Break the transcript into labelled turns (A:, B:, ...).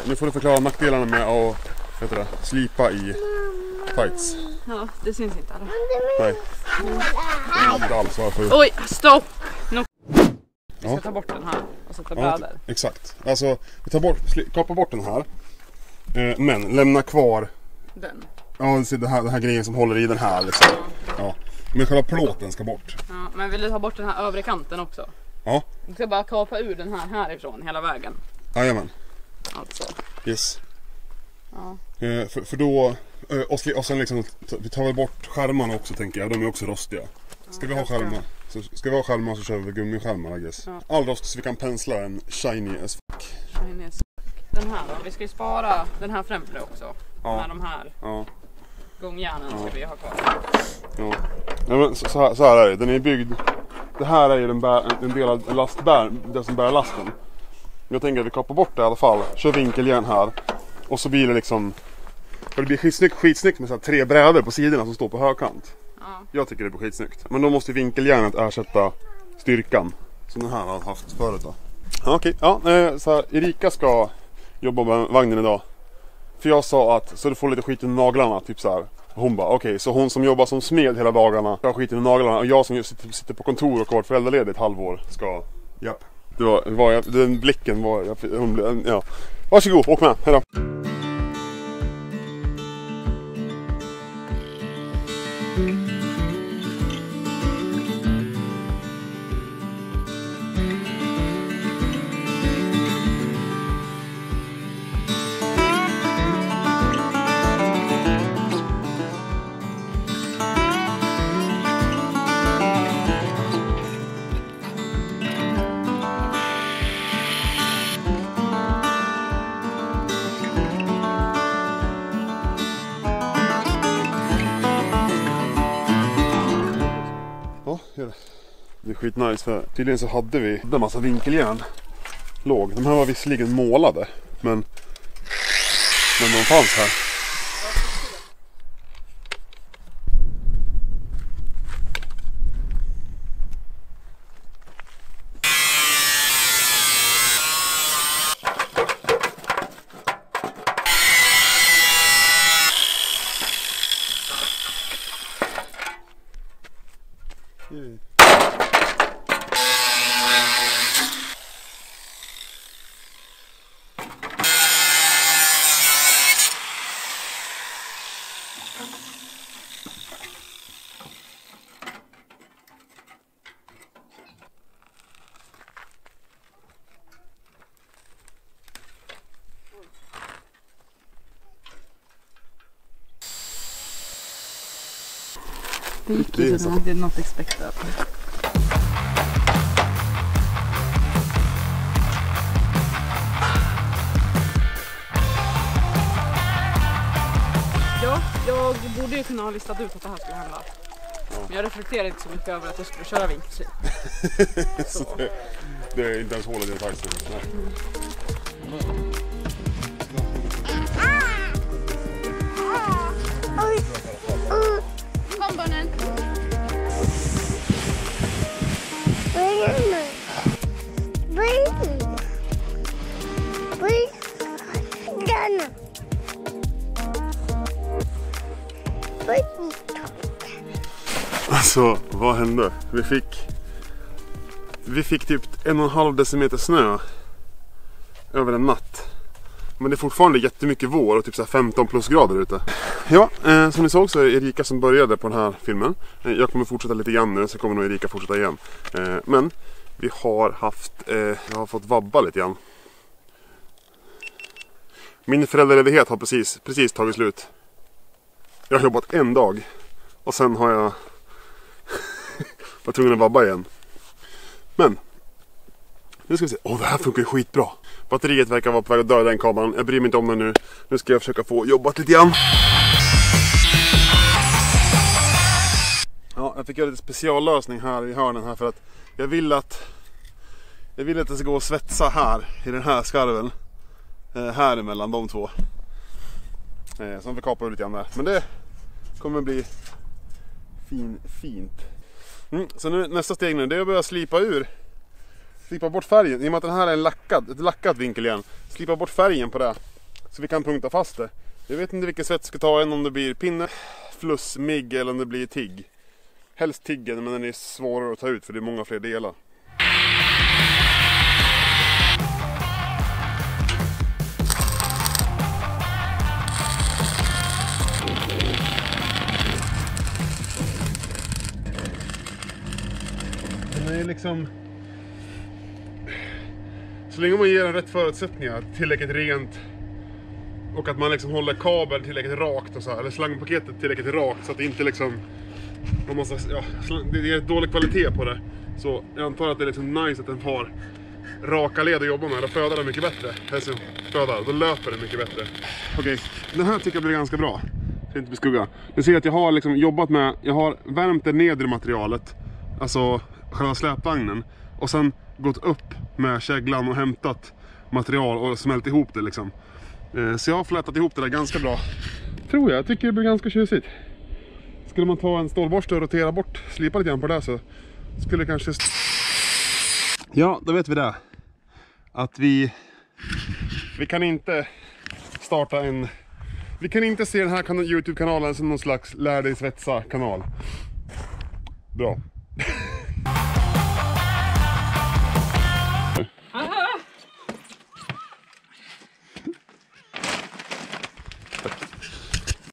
A: nu får du förklara nackdelarna med att slipa i tights.
B: Ja, det syns inte alla.
A: Nej. Inte alls varför.
B: Oj, stopp! Vi ska ta bort den här och sätta brädor.
A: Exakt. Alltså, vi kapar bort den här. Men lämna kvar
B: Den.
A: Ja, den här grejen som håller i den här liksom. Ja. Men själva plåten ska bort.
B: Ja, men vill du ta bort den här övre kanten också?
A: Ja.
B: Du ska bara kapa ur den här härifrån hela vägen.
A: Jajamän.
B: Alltså.
A: Yes.
B: Ja.
A: För då och sen liksom vi tar väl bort skärmarna också tänker jag. De är också rostiga. Ska vi ha skärmar så kör vi gummiskärmar, I guess. Ja. All rost så vi kan pensla en shiny as fuck.
B: Shiny as fuck. Den här då, vi ska ju spara den här främre också.
A: Ja.
B: Med de här gångjärnen ska vi ha kvar.
A: Ja. Ja, men så här är det. Den är byggd. Det här är ju en del av det som bär lasten. Jag tänker att vi kapar bort det i alla fall. Kör vinkeljärn här. Och så blir det liksom. För det blir skitsnyggt med så här 3 brädor på sidorna som står på högkant.
B: Ja.
A: Jag tycker det blir skitsnyggt. Men då måste vinkeljärnet ersätta styrkan som den här har haft förut då. Okej. Ja, så här, Erika ska jobba med vagnen idag. För jag sa att så du får lite skit i naglarna typ så här. Hon bara okej, så hon som jobbar som smed hela dagarna jag skiter i naglarna och jag som sitter på kontor och har varit föräldraledig ett halvår ska. Japp. Den blicken var ja. Varsågod, åk med. Hej då. Det är skitnice för tydligen så hade vi en massa vinkeljärn låg. De här var visserligen målade men de fanns här.
B: Det gick så. Det är not expected. Ja, jag borde ju kunna ha listat ut att det här skulle hända. Men jag reflekterar inte så mycket över att jag skulle köra vinkelslip.
A: Så det är inte ens hålet i tajsen.
B: Kom barnen!
A: Alltså, vad hände? Vi fick typ 1,5 decimeter snö över en natt. Men det är fortfarande jättemycket vår och typ så här 15 plusgrader ute. Ja, som ni såg så är det Erika som började på den här filmen. Jag kommer fortsätta lite grann nu, så kommer nog Erika fortsätta igen. Men vi har jag har fått vabba lite grann. Min föräldraledighet har precis tagit slut. Jag har jobbat en dag och sen har jag var tvungen att vabba igen. Men nu ska vi se. Det här funkar ju skitbra. Batteriet verkar vara på väg att döda den kameran. Jag bryr mig inte om den nu. Nu ska jag försöka få jobbat lite grann. Ja, jag fick göra lite speciallösning här i hörnen här för att jag vill att det ska gå och svetsa här i den här skarven. Här emellan de två. Som vi kapar lite grann där. Men det kommer bli fint. Så nu nästa steg nu det är att börja slipa bort färgen. I och med att den här är ett lackat vinkeljärn. Slipa bort färgen på det. Så vi kan punkta fast det. Jag vet inte vilken svets ska ta än, om det blir pinne, fluss, migg eller om det blir tigg. Helst tiggen, men den är svårare att ta ut för det är många fler delar. Den är liksom... Så länge man ger den rätt förutsättningar, tillräckligt rent och att man liksom håller kabeln tillräckligt rakt och så här, eller slangpaketet tillräckligt rakt så att det inte liksom man måste, ja, det är dålig kvalitet på det. Så jag antar att det är liksom nice att den har raka led att jobba med. Då födar den mycket bättre. Alltså, då löper den mycket bättre. Okej, den här tycker jag blir ganska bra. Så inte beskugga. Du ser att jag har liksom jobbat med, jag har värmt det nedre materialet, alltså själva släpvagnen, och sen gått upp med käglan och hämtat material och smält ihop det liksom. Så jag har flätat ihop det där ganska bra. Tror jag tycker det blir ganska tjusigt. Skulle man ta en stålborste och rotera bort, slipa lite grann på det, så skulle det kanske... Ja, då vet vi det. Att vi kan inte starta en... Vi kan inte se den här YouTube-kanalen som någon slags lär dig svetsa-kanal. Bra.